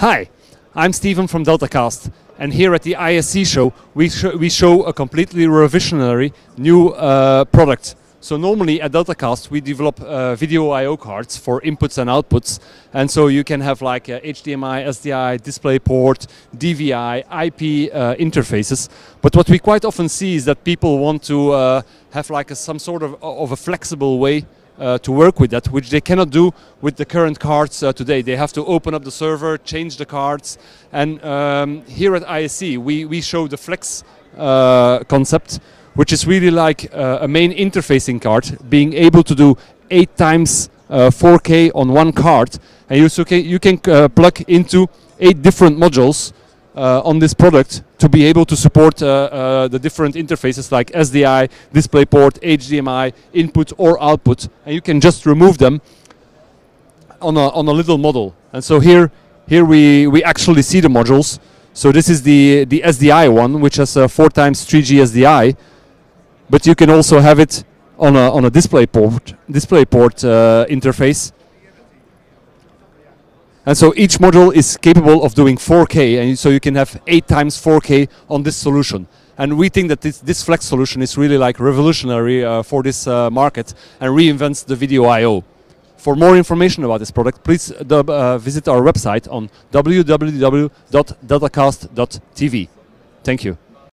Hi, I'm Steven from Deltacast, and here at the ISC show we show a completely revolutionary new product. So normally at Deltacast we develop video I/O cards for inputs and outputs, and so you can have like HDMI, SDI, DisplayPort, DVI, IP interfaces. But what we quite often see is that people want to have like some sort of a flexible way to work with that, which they cannot do with the current cards today. They have to open up the server, change the cards, and here at ISC we show the Flex concept, which is really like a main interfacing card, being able to do 8 times 4K on one card, and you can plug into 8 different modules on this product to be able to support the different interfaces like SDI, DisplayPort, HDMI, input or output, and you can just remove them on a little model. And so here we actually see the modules. So this is the SDI one, which has a 4 times 3G SDI, but you can also have it on a DisplayPort interface. And so each module is capable of doing 4K, and so you can have 8 times 4K on this solution. And we think that this Flex solution is really like revolutionary for this market and reinvents the video I/O. For more information about this product, please visit our website on www.deltacast.tv. Thank you.